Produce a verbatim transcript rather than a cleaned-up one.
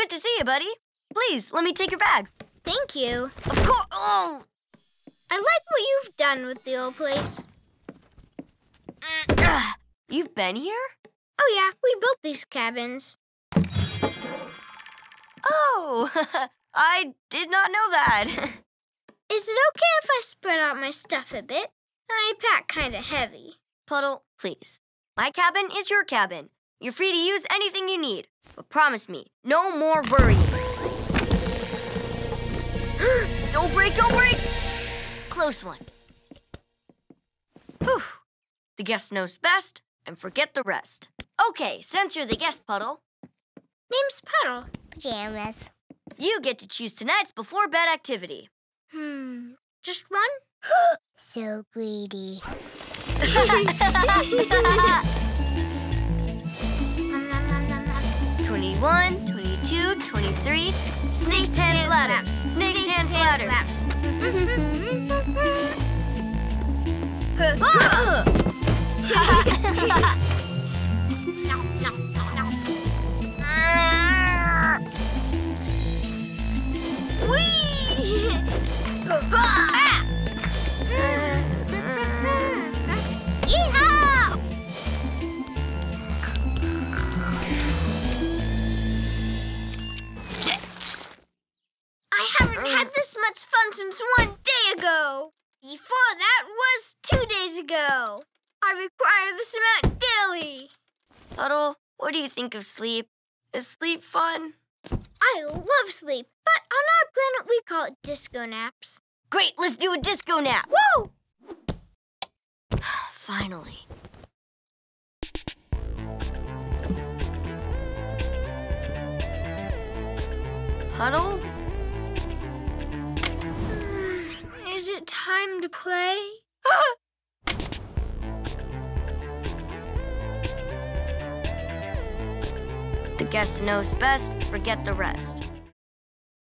Good to see you, buddy. Please, let me take your bag. Thank you. Of course. Oh! I like what you've done with the old place. You've been here? Oh, yeah. We built these cabins. Oh, I did not know that. Is it okay if I spread out my stuff a bit? I pack kind of heavy. Puddle, please. My cabin is your cabin. You're free to use anything you need. But promise me, no more worrying. Don't break, don't break! Close one. Whew. The guest knows best, and forget the rest. Okay, since you're the guest, Puddle. Name's Puddle. Pajamas. You get to choose tonight's before bed activity. Hmm, just one? So greedy. twenty-one, twenty-two, twenty-three. Snakes, hands, ladders. Snakes, hands, ladders. Yeehaw! I haven't had this much fun since one day ago. Before that was two days ago. I require this amount daily. Puddle, what do you think of sleep? Is sleep fun? I love sleep, but on our planet we call it disco naps. Great, let's do a disco nap. Woo! Finally. Puddle? Is it time to play? The guest knows best, forget the rest.